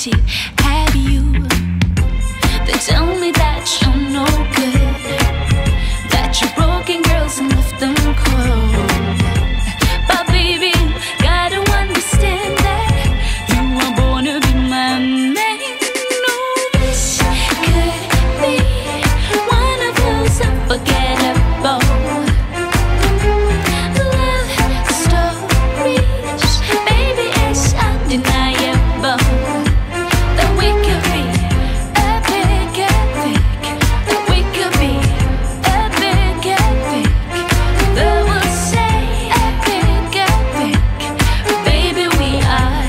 she have you? They tell me that you're no good, that you're broken girls and left them cold. But baby, gotta understand that you were born to be my man. No, this could be one of those unforgettable love stories. Baby, it's undeniable that we could be epic, that we could be epic, that we'll say epic, baby, we are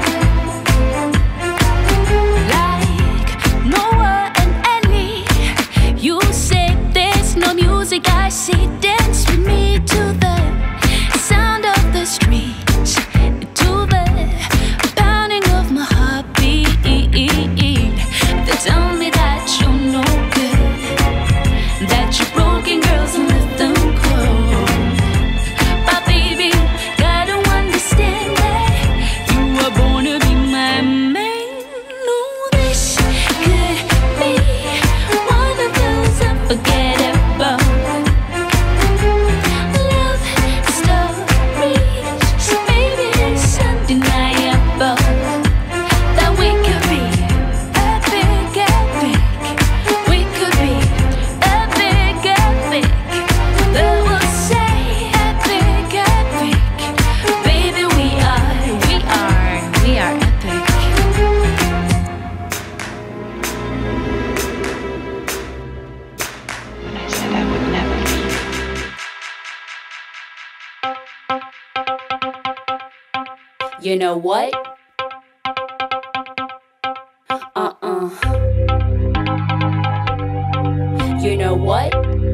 like Noah and Ellie. You say there's no music, I say dance with me to the sound of the streets, to the pounding of my heartbeat. They tell me that you're no good, that you're broken girls and left them cold. But baby, gotta understand that you were born to be my man. No, this could be one of those unforgettable love stories. So baby, it's undeniable that we could be epic, we could be epic, that we'll say epic, baby, we are epic. I said I would never leave. You know what? You know what?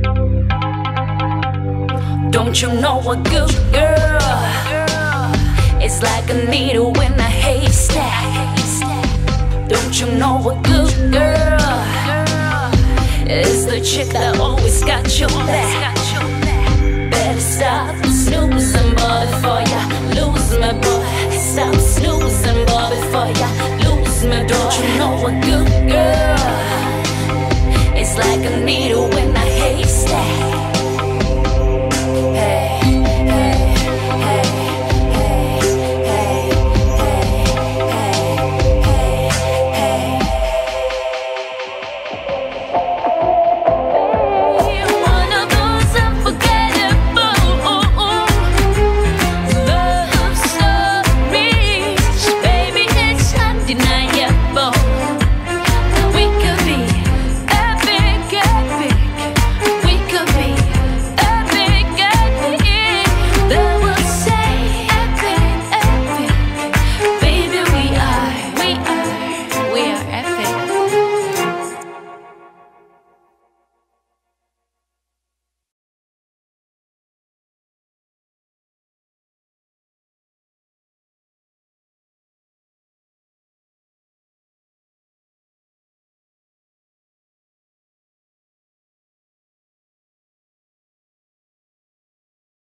Don't you know a good girl? It's like a needle in a haystack. Don't you know a good girl? It's the chick that always got your back. Better stop snoozing, boy, before ya lose me, boy. Stop snoozing, boy, before ya lose me, boy. Don't you know a good girl? It's like a needle in a haystack.